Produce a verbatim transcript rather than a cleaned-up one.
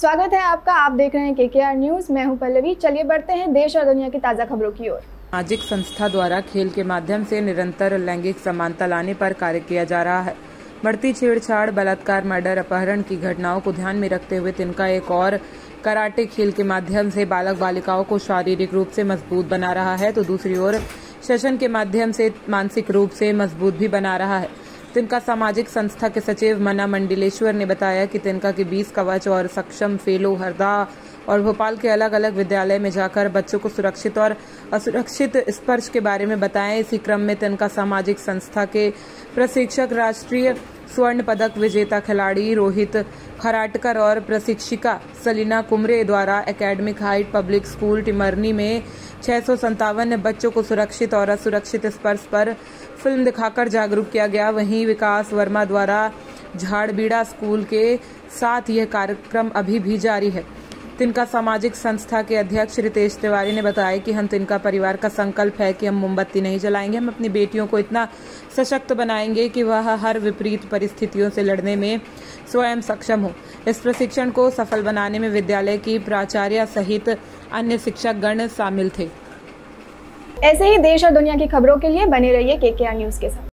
स्वागत है आपका। आप देख रहे हैं केकेआर न्यूज। मैं हूं पल्लवी। चलिए बढ़ते हैं देश और दुनिया की ताज़ा खबरों की ओर। सामाजिक संस्था द्वारा खेल के माध्यम से निरंतर लैंगिक समानता लाने पर कार्य किया जा रहा है। बढ़ती छेड़छाड़, बलात्कार, मर्डर, अपहरण की घटनाओं को ध्यान में रखते हुए तिनका एक और कराटे खेल के माध्यम से बालक बालिकाओं को शारीरिक रूप से मजबूत बना रहा है, तो दूसरी ओर सेशन के माध्यम से मानसिक रूप से मजबूत भी बना रहा है। तिनका सामाजिक संस्था के सचिव मना मंडलेश्वर ने बताया कि तिनका के बीस कवच और सक्षम फेलो हरदा और भोपाल के अलग अलग विद्यालय में जाकर बच्चों को सुरक्षित और असुरक्षित स्पर्श के बारे में बताएं। इसी क्रम में तिनका सामाजिक संस्था के प्रशिक्षक, राष्ट्रीय स्वर्ण पदक विजेता खिलाड़ी रोहित खराटकर और प्रशिक्षिका सलीना कुमरे द्वारा academic height public school Timarni में छह सौ संतावन बच्चों को सुरक्षित और असुरक्षित स्पर्श पर फिल्म दिखाकर जागरूक किया गया। वहीं विकास वर्मा द्वारा झाड़बीड़ा स्कूल के साथ यह कार्यक्रम अभी भी जारी है। तिनका सामाजिक संस्था के अध्यक्ष रितेश तिवारी ने बताया कि हम तिनका परिवार का संकल्प है कि हम मोमबत्ती नहीं जलाएंगे, हम अपनी बेटियों को इतना सशक्त बनाएंगे कि वह हर विपरीत परिस्थितियों से लड़ने में स्वयं सक्षम हो। इस प्रशिक्षण को सफल बनाने में विद्यालय की प्राचार्य सहित अन्य शिक्षक गण शामिल थे। ऐसे ही देश और दुनिया की खबरों के लिए बने रहिए केकेआर न्यूज के साथ।